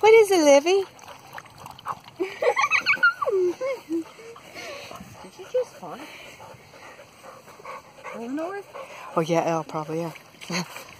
What is it, Livy? Did you just fart? North? Oh yeah, Elle probably, yeah.